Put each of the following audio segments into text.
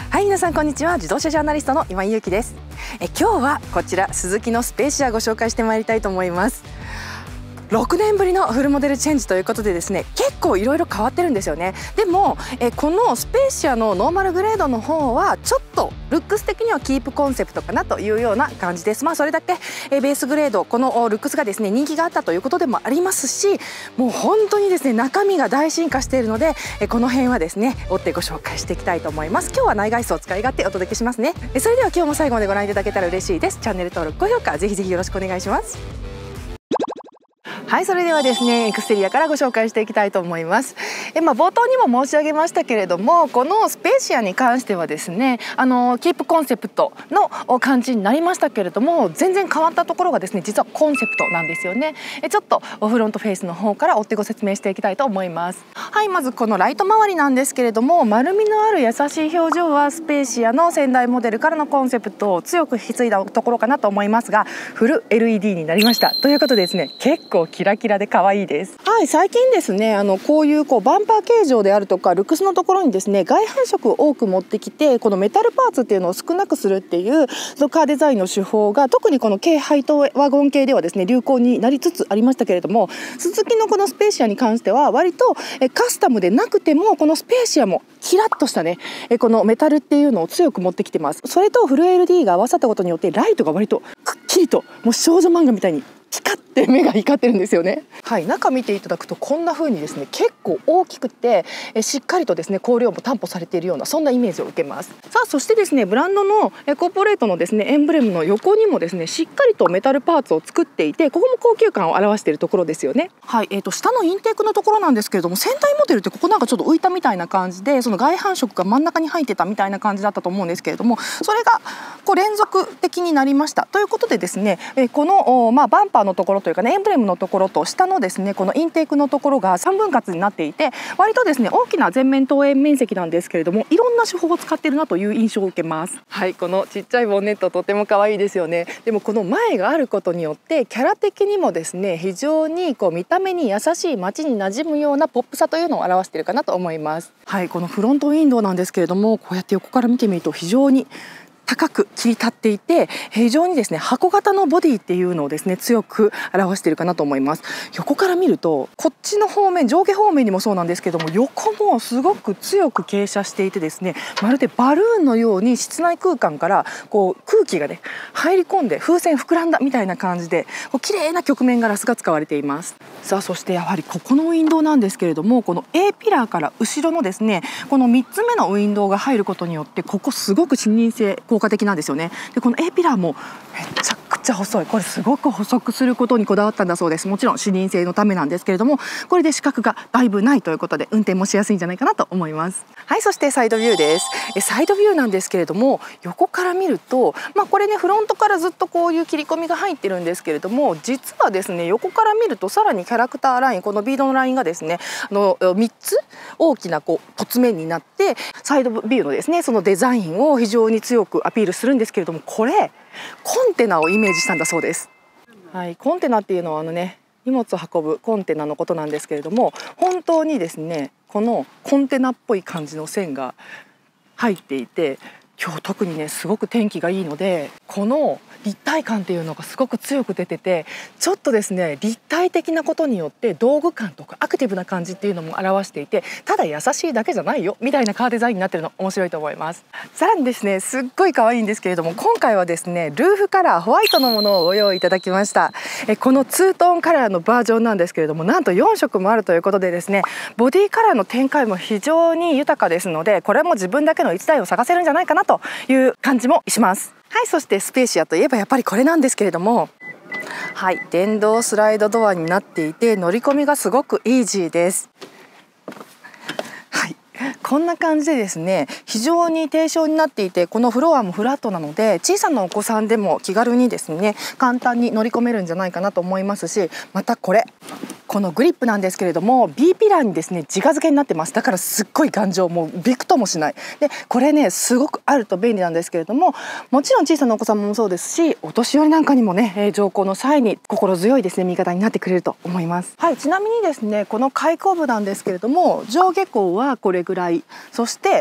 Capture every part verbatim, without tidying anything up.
はい、皆さんこんにちは。自動車ジャーナリストの今井ゆうきです。え今日はこちらスズキのスペーシアご紹介してまいりたいと思います。ろくねんぶりのフルモデルチェンジということでですね、結構いろいろ変わってるんですよね。でもえこのスペーシアのノーマルグレードの方はちょっとルックス的にはキープコンセプトかなというような感じです。まあそれだけえベースグレード、このルックスがですね人気があったということでもありますし、もう本当にですね中身が大進化しているので、えこの辺はですね追ってご紹介していきたいと思います。今日は内外装を使い勝手お届けしますね。えそれでは今日も最後までご覧いただけたら嬉しいです。チャンネル登録、高評価ぜひぜひよろしくお願いします。はい、それではですねエクステリアからご紹介していきたいと思います。え、まあ、冒頭にも申し上げましたけれども、このスペーシアに関してはですねあのキープコンセプトの感じになりましたけれども、全然変わったところがですね実はコンセプトなんですよね。えちょっとフロントフェイスの方から追ってご説明していきたいと思います。はい、まずこのライト周りなんですけれども、丸みのある優しい表情はスペーシアの先代モデルからのコンセプトを強く引き継いだところかなと思いますが、フル エルイーディー になりましたということでですね、結構キラキラで可愛いです。はい、最近ですねあのこういうこうバンパー形状であるとかルックスのところにですね外反色を多く持ってきて、このメタルパーツっていうのを少なくするっていうカーデザインの手法が特にこの軽ハイトワゴン系ではですね流行になりつつありましたけれども、スズキのこのスペーシアに関しては割とえカスタムでなくてもこのスペーシアもキラッとしたねえこのメタルっていうのを強く持ってきてます。それとフル エルイーディー が合わさったことによってライトが割とくっきりともう少女漫画みたいにピカって目が光ってるんですよね。はい、中見ていただくとこんな風にですね結構大きくてえしっかりとですね光量も担保されているようなそんなイメージを受けます。さあそしてですねブランドのえコーポレートのですねエンブレムの横にもですねしっかりとメタルパーツを作っていて、ここも高級感を表しているところですよね。はい、えーと下のインテークのところなんですけれども、先代モデルってここなんかちょっと浮いたみたいな感じで、その外反色が真ん中に入ってたみたいな感じだったと思うんですけれども、それがこう連続的になりましたということでですね、えこのまあバンパーのところというかねエンブレムのところと下のですねこのインテークのところがさんぶん割になっていて、割とですね大きな全面投影面積なんですけれども、いろんな手法を使っているなという印象を受けます。はい、このちっちゃいボンネットとても可愛いですよね。でもこの前があることによってキャラ的にもですね非常にこう見た目に優しい街に馴染むようなポップさというのを表しているかなと思います。はい、このフロントウィンドウなんですけれども、こうやって横から見てみると非常に高く切り立っていて、非常にですね箱型のボディっていうのをですね強く表しているかなと思います。横から見るとこっちの方面、上下方面にもそうなんですけども、横もすごく強く傾斜していてですね、まるでバルーンのように室内空間からこう空気がね入り込んで風船膨らんだみたいな感じでこう綺麗な曲面ガラスが使われています。さあそしてやはりここのウィンドウなんですけれども、この A ピラーから後ろのですねこのみっつめのウィンドウが入ることによってここすごく視認性効果的なんですよね。でこの A ピラーもめちゃくちゃ細い、これすごく細くすることにこだわったんだそうです。もちろん視認性のためなんですけれども、これで死角がだいぶないということで運転もしやすいんじゃないかなと思います。はい、そしてサイドビューです。えサイドビューなんですけれども、横から見るとまあこれねフロントからずっとこういう切り込みが入ってるんですけれども、実はですね横から見るとさらにキャラクターライン、このビードのラインがですねあのみっつ大きなこう凸面になって、サイドビューのですねそのデザインを非常に強くアピールするんですけれども、これコンテナをイメージしたんだそうです。はい、コンテナっていうのはあのね荷物を運ぶコンテナのことなんですけれども、本当にですねこのコンテナっぽい感じの線が入っていて、今日特にねすごく天気がいいのでこの立体感っていうのがすごく強く出てて、ちょっとですね立体的なことによって道具感とかアクティブな感じっていうのも表していて、ただ優しいだけじゃないよみたいなカーデザインになってるの面白いと思います。さらにですねすっごい可愛いんですけれども、今回はですねルーフカラーホワイトのものをご用意いただきました。えこのツートーンカラーのバージョンなんですけれども、なんとよんしょくもあるということでですねボディカラーの展開も非常に豊かですので、これも自分だけのいちだいを探せるんじゃないかなという感じもします。はい、そしてスペーシアといえばやっぱりこれなんですけれども、はい、電動スライドドアになっていて乗り込みがすごくイージーです。はい、こんな感じでですね非常に低床になっていて、このフロアもフラットなので小さなお子さんでも気軽にですね簡単に乗り込めるんじゃないかなと思いますし、またこれこのグリップなんですけれども B ピラーにですね直付けになってます。だからすっごい頑丈、もうびくともしない。でこれねすごくあると便利なんですけれども、もちろん小さなお子さんもそうですしお年寄りなんかにもね、えー、乗降の際に心強いですね味方になってくれると思います。はい、ちなみにですねこの開口部なんですけれども上下高はこれぐらい、そして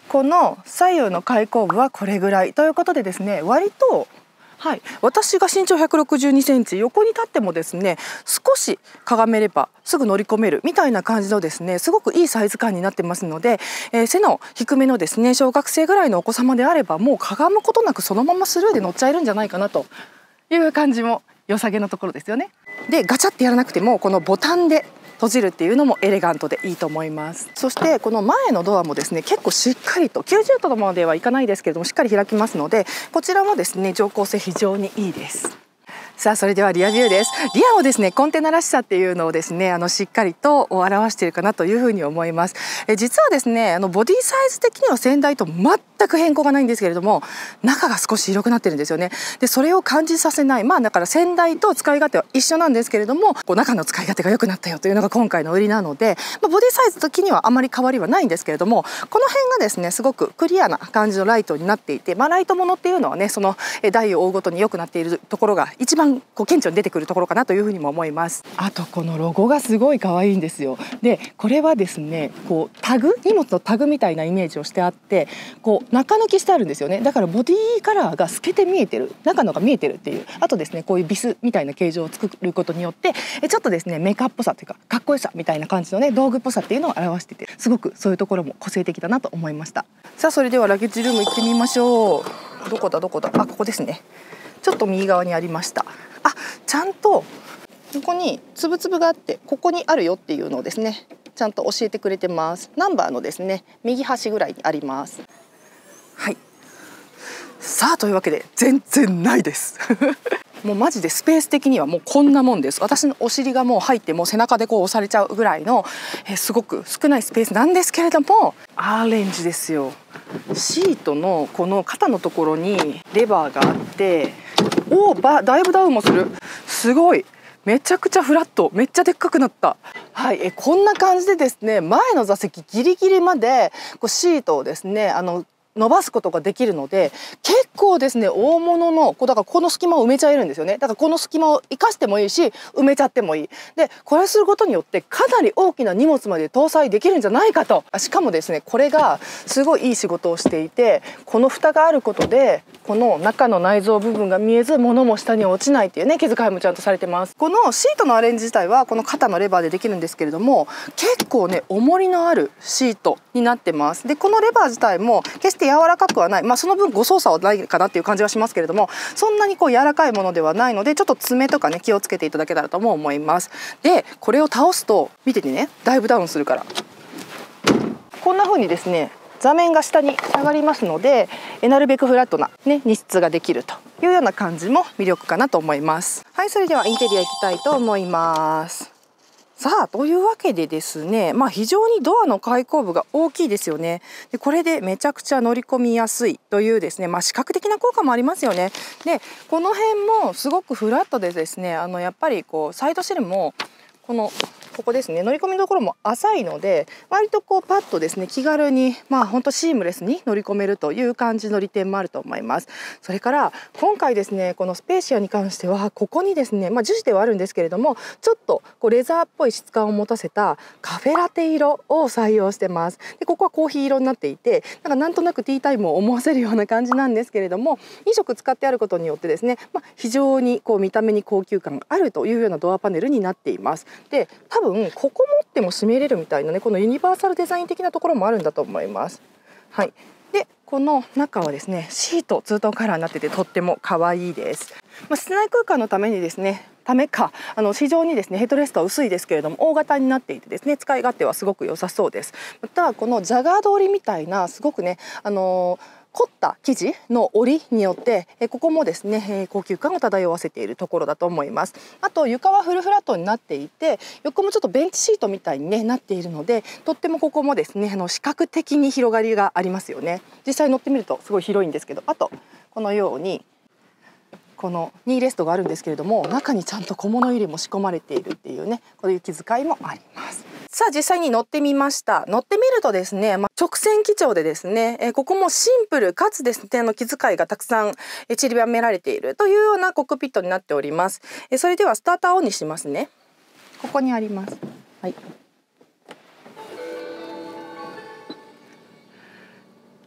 この左右の開口部はこれぐらいということでですね、割とはい、私が身長ひゃくろくじゅうにセンチ、横に立ってもですね少しかがめればすぐ乗り込めるみたいな感じのですねすごくいいサイズ感になってますので、えー、背の低めのですね小学生ぐらいのお子様であればもうかがむことなくそのままスルーで乗っちゃえるんじゃないかなという感じも良さげなところですよね。でガチャってやらなくてもこのボタンで閉じるっていうのもエレガントでいいと思います。そしてこの前のドアもですね結構しっかりときゅうじゅうどまではいかないですけれどもしっかり開きますので、こちらもですね乗降性非常にいいです。さあそれではリアビューです。リアもですねコンテナらしさっていうのをですねあのしっかりと表しているかなというふうに思います。え実はですねあのボディサイズ的には先代と全く変更がないんですけれども、中が少し広くなってるんですよね。でそれを感じさせない、まあだから先代と使い勝手は一緒なんですけれども、こう中の使い勝手が良くなったよというのが今回の売りなので、まあ、ボディサイズ的にはあまり変わりはないんですけれども、この辺がですねすごくクリアな感じのライトになっていて、まあ、ライトものっていうのはねその台を追うごとに良くなっているところが一番こう顕著に出てくるところかなというふうにも思います。あとこのロゴがすごい可愛いんですよ。でこれはですねこうタグ、荷物のタグみたいなイメージをしてあって、こう中抜きしてあるんですよね。だからボディカラーが透けて見えてる、中のが見えてるっていう。あとですねこういうビスみたいな形状を作ることによってちょっとですねメカっぽさというかかっこよさみたいな感じのね道具っぽさっていうのを表してて、すごくそういうところも個性的だなと思いました。さあそれではラゲッジルーム行ってみましょう。どこだどこだ、あここですね。ちょっと右側にありました。あちゃんとここにつぶつぶがあって、ここにあるよっていうのをですねちゃんと教えてくれてます。ナンバーのですね右端ぐらいにあります。はい、さあというわけで全然ないですもうマジでスペース的にはもうこんなもんです。私のお尻がもう入ってもう背中でこう押されちゃうぐらいのえすごく少ないスペースなんですけれども、アーレンジですよ。シートのこの肩のところにレバーがあって、おーばだいぶダウンもする。すごいめちゃくちゃフラット、めっちゃでっかくなった。はい、えこんな感じでですね前の座席ギリギリまでこうシートをですねあの伸ばすことができるので、結構ですね大物のこうだからこの隙間を埋めちゃえるんですよね。だからこの隙間を生かしてもいいし埋めちゃってもいい。でこれすることによってかなり大きな荷物まで搭載できるんじゃないかと。しかもですねこれがすごいいい仕事をしていて、この蓋があることでこの中の内臓部分が見えず物も下に落ちないっていうね気遣いもちゃんとされてます。このシートのアレンジ自体はこの肩のレバーでできるんですけれども、結構ね重りのあるシートになってます。でこのレバー自体も決して柔らかくはない、まあ、その分ご操作はないかなっていう感じはしますけれども、そんなにこう柔らかいものではないのでちょっと爪とかね気をつけていただけたらとも思います。でこれを倒すと見ててねだいぶダウンするからこんな風にですね座面が下に下がりますので、なるべくフラットな、ね、荷室ができるというような感じも魅力かなと思います。はい、それではインテリア行きたいと思います。さあというわけでですね、まあ、非常にドアの開口部が大きいですよね。でこれでめちゃくちゃ乗り込みやすいというですね、まあ、視覚的な効果もありますよね。でこの辺もすごくフラットでですねあのやっぱりこうサイドシェルもこのここですね乗り込みどころも浅いので割とこうパッとですね気軽にまあ本当シームレスに乗り込めるという感じの利点もあると思います。それから今回ですねこのスペーシアに関してはここにですねまあ樹脂ではあるんですけれどもちょっとこうレザーっぽい質感を持たせたカフェラテ色を採用してます。でここはコーヒー色になっていてなんかなんとなくティータイムを思わせるような感じなんですけれども、に色使ってあることによってですね、まあ、非常にこう見た目に高級感があるというようなドアパネルになっています。で多分ここ持っても閉めれるみたいなねこのユニバーサルデザイン的なところもあるんだと思います。はい、でこの中はですねシートツートンカラーになっててとっても可愛いです。まあ、室内空間のためにですねためかあの非常にですねヘッドレストは薄いですけれども大型になっていてですね使い勝手はすごく良さそうです。またこのジャガード織りみたいなすごくねあのー凝った生地の織りによってここもですね高級感を漂わせているところだと思います。あと床はフルフラットになっていて横もちょっとベンチシートみたいに、ね、なっているのでとってもここもですねあの視覚的に広がりがありますよね。実際乗ってみるとすごい広いんですけど、あとこのようにこのニーレストがあるんですけれども中にちゃんと小物入れも仕込まれているっていうねこういう気遣いもあります。さあ実際に乗ってみました。乗ってみるとですね、まあ、直線基調でですね、えここもシンプルかつですねあの気遣いがたくさん散りばめられているというようなコックピットになっております。えそれではスターターオンにしますね。ここにあります。はい。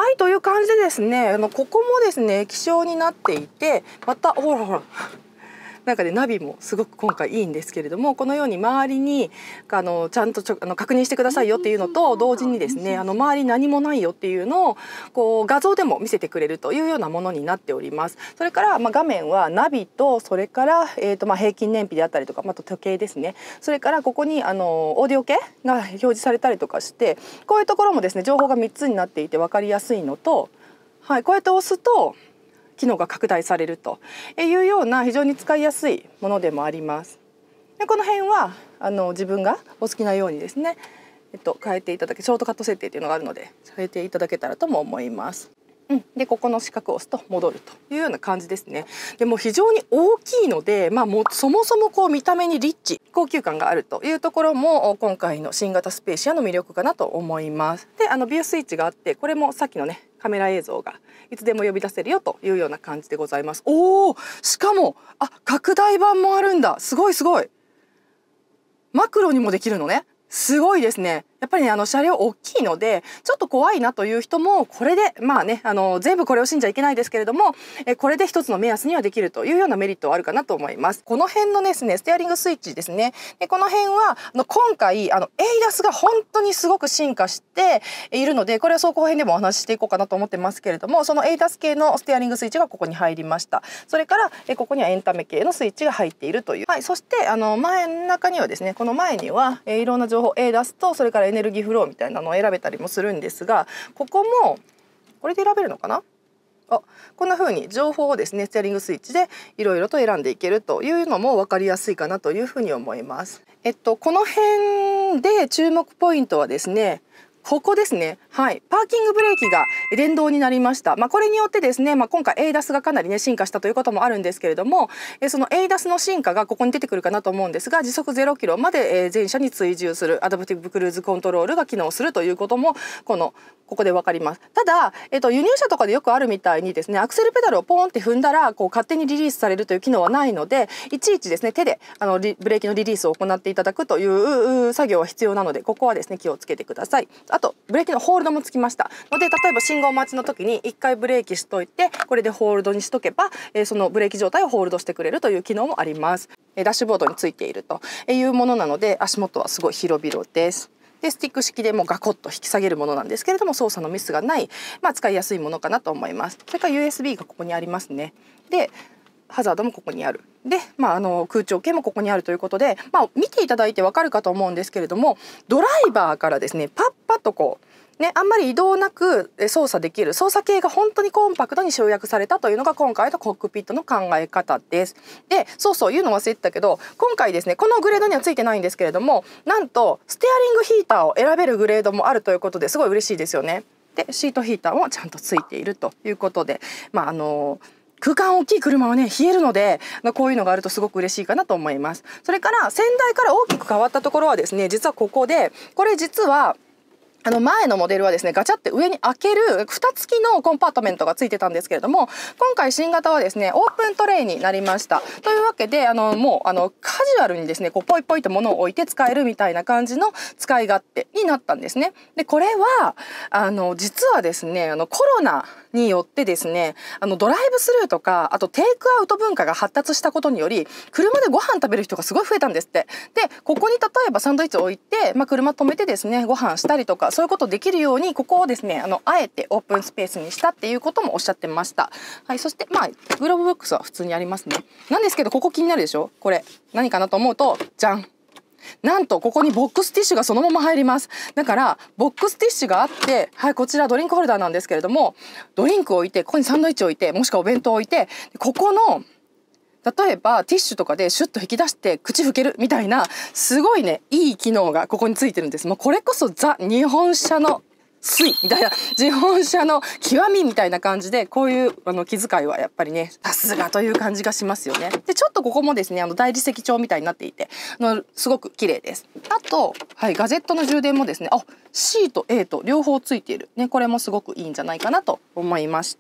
はい、という感じでですね、あのここもですね液晶になっていて、またほらほらなんかねナビもすごく今回いいんですけれども、このように周りにあのちゃんとちょあの確認してくださいよっていうのと同時にですね、あの周りに何もないよっていうのをこう画像でも見せてくれるというようなものになっております。それから、まあ、画面はナビと、それから、えーとまあ、平均燃費であったりとか、また時計ですね、それからここにあのオーディオ系が表示されたりとかして、こういうところもですね情報がみっつになっていて分かりやすいのと、はい、こうやって押すと機能が拡大されるというような非常に使いやすいものでもあります。でこの辺はあの自分がお好きなようにですね、えっと、変えていただけショートカット設定というのがあるので変えていただけたらとも思います。うん、でここの四角を押すと戻るというような感じですね。でも非常に大きいので、まあ、もうそもそもこう見た目にリッチ高級感があるというところも今回の新型スペーシアの魅力かなと思います。であのビュースイッチがあって、これもさっきのねカメラ映像がいつでも呼び出せるよというような感じでございます。おー、しかもあ拡大版もあるんだ。すごいすごい。マクロにもできるのね。すごいですね。やっぱりねあの車両大きいのでちょっと怖いなという人もこれでまあねあの全部これを信じちゃいけないですけれども、えこれで一つの目安にはできるというようなメリットはあるかなと思います。この辺のですねステアリングスイッチですね。でこの辺はあの今回あの エイダス が本当にすごく進化しているので、これは走行編でもお話ししていこうかなと思ってますけれども、その エイダス 系のステアリングスイッチがここに入りました。それからえここにはエンタメ系のスイッチが入っているという、はい、そしてあの前の中にはですねこの前にはえいろんな情報 エイダス とそれからエネルギーフローみたいなのを選べたりもするんですが、ここもこれで選べるのかな。あこんな風に情報をですねステアリングスイッチでいろいろと選んでいけるというのも分かりやすいかなというふうに思います。えっとこの辺で注目ポイントはですね、ここですね。はい、パーキングブレーキが電動になりました。まあ、これによってですね、まあ、今回 エイダス がかなりね進化したということもあるんですけれども、えその エイダス の進化がここに出てくるかなと思うんですが、時速ゼロキロまで、えー、全車に追従するアダプティブクルーズコントロールが機能するということもこのここで分かります。ただ、えっと、輸入車とかでよくあるみたいにですねアクセルペダルをポンって踏んだらこう勝手にリリースされるという機能はないので、いちいちですね手であのブレーキのリリースを行っていただくという作業は必要なので、ここはですね気をつけてください。あとブレーキのホールドもつきましたので、例えば信号待ちの時にいっかいブレーキしといてこれでホールドにしとけば、えー、そのブレーキ状態をホールドしてくれるという機能もあります。えー、ダッシュボードについているというものなので足元はすごい広々です。でスティック式でもうガコッと引き下げるものなんですけれども、操作のミスがない、まあ、使いやすいものかなと思います。それから ユーエスビー がここにありますね。でハザードもここにある。で、まあ、あの空調系もここにあるということで、まあ、見ていただいてわかるかと思うんですけれども、ドライバーからですねパッパッとこうね、あんまり移動なく操作できる操作系が本当にコンパクトに集約されたというのが今回のコックピットの考え方です。で、そうそう言うの忘れてたけど、今回ですねこのグレードにはついてないんですけれども、なんとステアリングヒーターを選べるグレードもあるということですごい嬉しいですよね。で、シートヒーターもちゃんとついているということで、まああの空間大きい車はね冷えるので、こういうのがあるとすごく嬉しいかなと思います。それから先代から大きく変わったところはですね、実はここで、これ実はあの前のモデルはですねガチャって上に開ける蓋付きのコンパートメントがついてたんですけれども、今回新型はですねオープントレイになりました。というわけであのもうあのカジュアルにですねこうポイポイと物を置いて使えるみたいな感じの使い勝手になったんですね。でこれはあの実はですねあのコロナによってですねあのドライブスルーとかあとテイクアウト文化が発達したことにより車でご飯食べる人がすごい増えたんですって。でここに例えばサンドイッチを置いて、まあ、車止めてですねご飯したりとかそういうことできるようにここをですねあのあえてオープンスペースにしたっていうこともおっしゃってました。はい、そしてまあグローブボックスは普通にありますね。なんですけどここ気になるでしょ。これ何かなと思うとじゃん、なんとここにボックスティッシュがそのまま入ります。だからボックスティッシュがあって、はい、こちらドリンクホルダーなんですけれども、ドリンクを置いてここにサンドイッチを置いてもしくはお弁当を置いて、ここの例えばティッシュとかでシュッと引き出して口拭けるみたいなすごいねいい機能がここについてるんです。もうこれこそザ日本車の粋みたいな、日本車の極みみたいな感じで、こういうあの気遣いはやっぱりねさすがという感じがしますよね。でちょっとここもですねあの大理石調みたいになっていてあのすごく綺麗です。あと、はい、ガジェットの充電もですねあ C と A と両方ついている、ね、これもすごくいいんじゃないかなと思いました。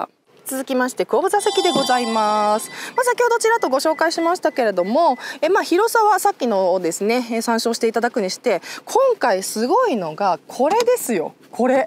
続きまして後部座席でございます。まあ、先ほどちらっとご紹介しましたけれども、えまあ広さはさっきのをですね参照していただくにして、今回すごいのがこれですよ。これ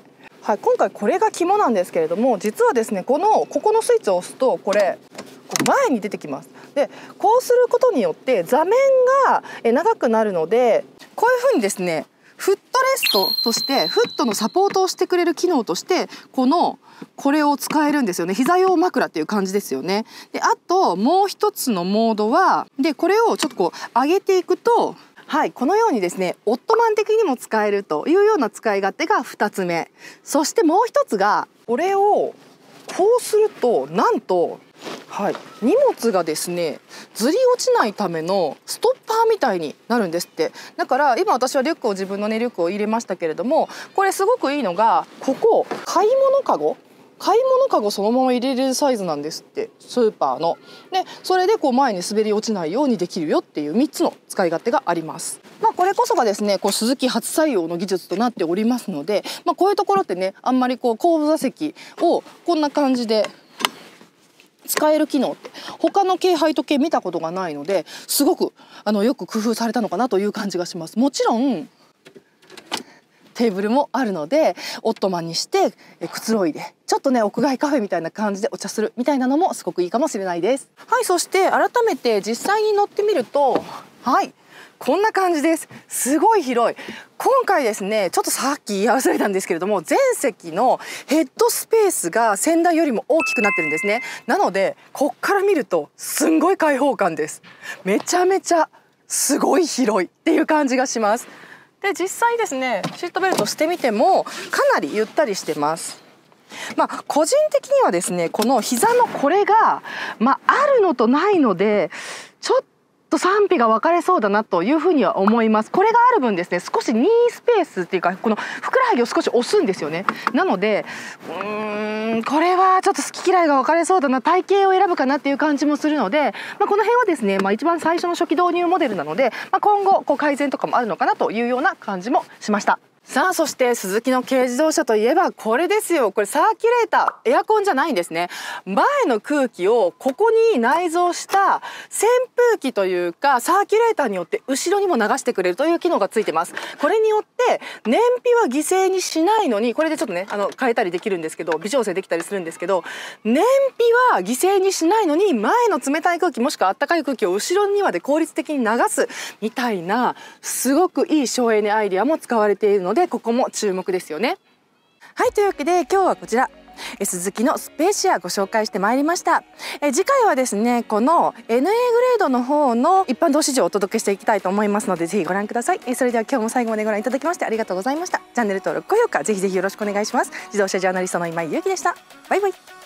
はい、今回これが肝なんですけれども、実はですねこのここのスイッチを押すとこれこう前に出てきます。でこうすることによって座面が長くなるので、こういうふうにですねフットレストとしてフットのサポートをしてくれる機能としてこのこれを使えるんですよね。膝用枕っていう感じですよね。であともう一つのモードはでこれをちょっとこう上げていくと、はい、このようにですねオットマン的にも使えるというような使い勝手がふたつめ。そしてもう一つがこれをこうするとなんと、はい、荷物がですねずり落ちないためのストッパーみたいになるんですって。だから今私はリュックを自分のねリュックを入れましたけれども、これすごくいいのがここ買い物かご買い物かごそのまま入れれるサイズなんですって、スーパーの。でそれでこう前に滑り落ちないようにできるよっていうみっつの使い勝手があります。まあ、これこそがですねこうスズキ初採用の技術となっておりますので、まあ、こういうところってねあんまりこう後部座席をこんな感じで使える機能って他の軽配時計見たことがないので、すごくあのよく工夫されたのかなという感じがします。もちろんテーブルもあるのでオットマンにしてくつろいでちょっとね屋外カフェみたいな感じでお茶するみたいなのもすごくいいかもしれないです。はい、そして改めて実際に乗ってみると、はいこんな感じです。すごい広い。今回ですねちょっとさっき言い忘れたんですけれども、全席のヘッドスペースが先代よりも大きくなってるんですね。なのでこっから見るとすんごい開放感です。めちゃめちゃすごい広いっていう感じがします。で実際ですねシートベルトしてみてもかなりゆったりしてます。まあ個人的にはですねこの膝のこれが、まあ、あるのとないのでちょっと賛否が分かれそうだなというふうには思います。これがある分ですね少しニースペースっていうかこのふくらはぎを少し押すんですよね。なのでうーんこれはちょっと好き嫌いが分かれそうだな、体型を選ぶかなっていう感じもするので、まあ、この辺はですね、まあ、一番最初の初期導入モデルなので、まあ、今後こう改善とかもあるのかなというような感じもしました。さあそしてスズキの軽自動車といえばこれですよ。これサーキュレーター、エアコンじゃないんですね。前の空気をここに内蔵した扇風機というかサーキュレーターによって後ろにも流してくれるという機能がついてます。これによって燃費は犠牲にしないのに、これでちょっとねあの変えたりできるんですけど微調整できたりするんですけど、燃費は犠牲にしないのに前の冷たい空気もしくはあったかい空気を後ろにまで効率的に流すみたいなすごくいい省エネアイデアも使われているので、でここも注目ですよね。はい、というわけで今日はこちらスズキのスペーシアご紹介してまいりました。え次回はですねこの エヌエー グレードの方の一般道市場をお届けしていきたいと思いますのでぜひご覧ください。えそれでは今日も最後までご覧いただきましてありがとうございました。チャンネル登録高評価ぜひぜひよろしくお願いします。自動車ジャーナリストの今井ゆうきでした。バイバイ。